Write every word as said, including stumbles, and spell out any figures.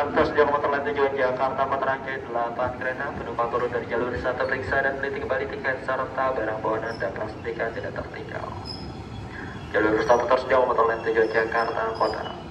Tersedia komuter lain tujuan Jakarta Kota rangkaian delapan kereta. Penumpang turun dari jalur wisata periksa dan teliti kembali tiket serta barang bawaan Anda pastikan tidak tertinggal. Jalur satu tersedia komuter lain tujuan Jakarta Kota.